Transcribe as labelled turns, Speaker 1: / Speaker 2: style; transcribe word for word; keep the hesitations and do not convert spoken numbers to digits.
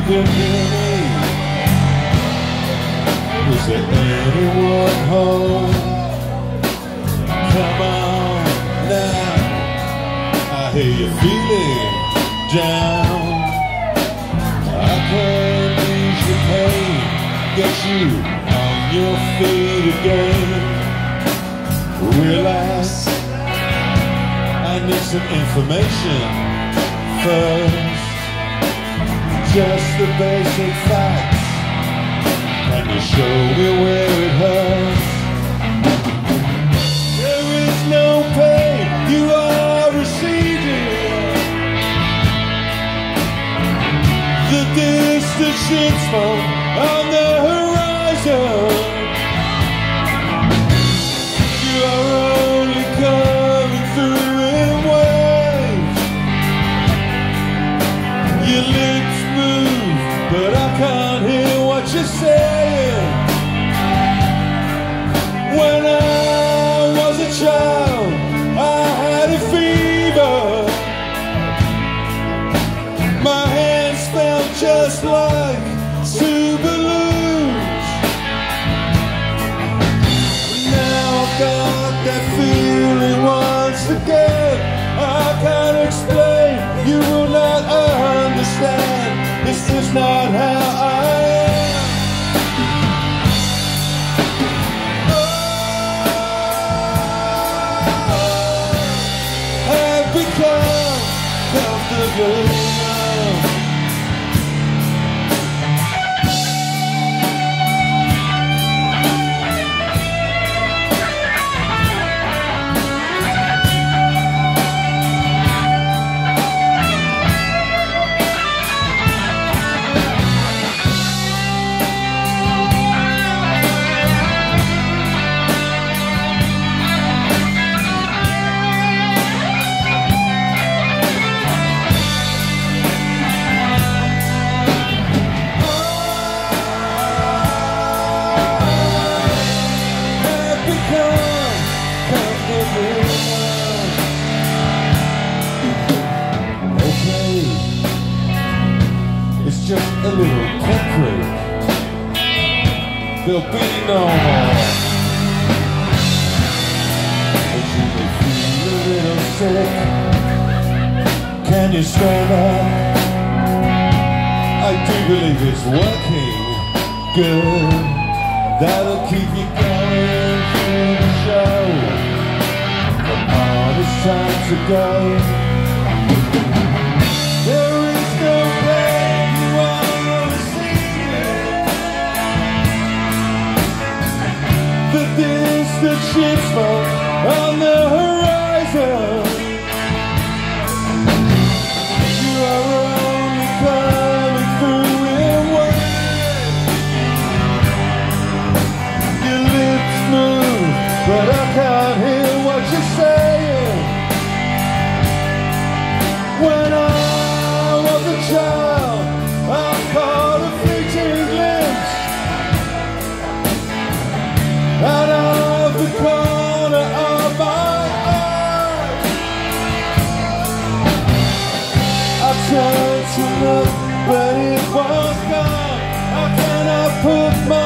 Speaker 1: can hear me. Is there anyone home? Come on now, I hear you feeling down. I can ease your pain, get you on your feet again. Relax, I need some information first. Just the basic facts. Can you show me where it hurts? There is no pain you are receiving. The distant ship smoke on the horizon. You are only coming through in waves. Your lips move, but I can't hear what you're saying. When I was a child, I had a fever. My hands felt just like two balloons. Now I've got that feeling once again. I can't explain, you will not understand. This is not how I am. Oh, I've become comfortable now. Okay, it's just a little temporary. There'll be no more. But you may feel a little sick. Can you stand up? I do believe it's working good. That'll keep you going through the show. Come on, it's time to go. There is no pain you are receiving. The distant ship smoke on the horizon. You are only coming through in waves. Your lips move, but I can't hear what you're saying. When I was a child, I caught a fleeting glimpse out of the corner of my eye. I tried to look, but it was gone. I cannot put my